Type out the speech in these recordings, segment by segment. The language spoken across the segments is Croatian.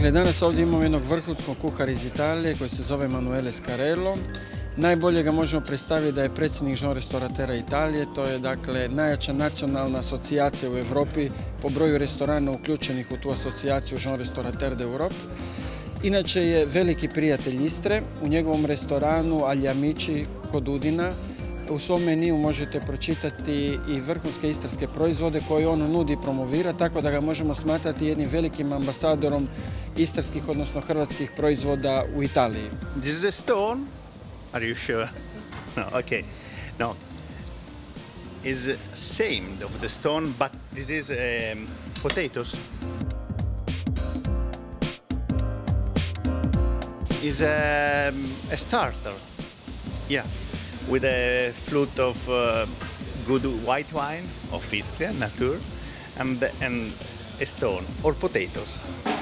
Dakle, danas ovdje imamo jednog vrhunskog kuhara iz Italije koji se zove Emanuele Scarello. Najbolje ga možemo predstaviti da je predsjednik Jean Restauratera Italije. To je dakle najjača nacionalna asocijacija u Europi po broju restorana uključenih u tu asocijaciju Jean Restaurateur d'Europe. Inače je veliki prijatelj Istre. U njegovom restoranu Agli Amici kod Udina u svom meniju možete pročitati i vrhunske istarske proizvode koje on nudi i promovira, tako da ga možemo smatrati jednim velikim ambasadorom istarskih, odnosno hrvatskih proizvoda u Italiji. This is a stone? Are you sure? No, okay. No. It's same of the stone, but this is potatoes. Is a starter. Yeah. With a flute of good white wine of Istria, Natur, and a stone or potatoes.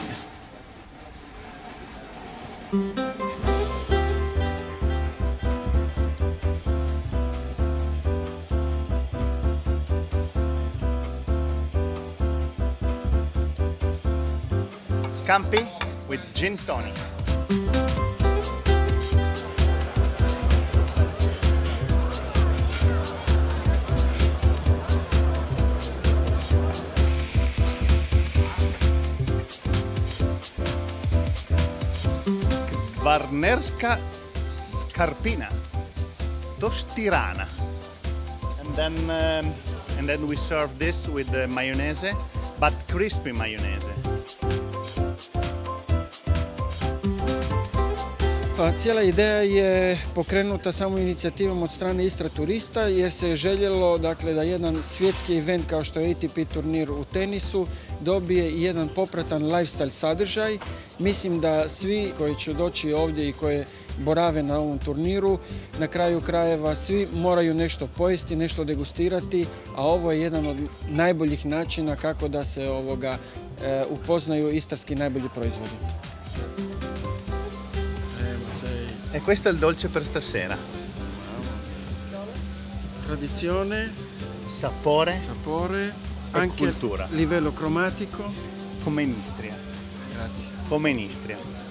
Scampi with gin tonic. Kvarnerska scarpina, tostirana, and then we serve this with the mayonnaise, but crispy mayonnaise. Pa cijela ideja je pokrenuta samo inicijativom od strane Istra turista jer se je željelo dakle, da jedan svjetski event kao što je ATP turnir u tenisu dobije i jedan popratan lifestyle sadržaj. Mislim da svi koji će doći ovdje i koji borave na ovom turniru, na kraju krajeva svi moraju nešto pojesti, nešto degustirati, a ovo je jedan od najboljih načina kako da se upoznaju istarski najbolji proizvodi. E questo è il dolce per stasera. Tradizione, sapore e anche cultura. Livello cromatico. Come in Istria. Grazie. Come in Istria.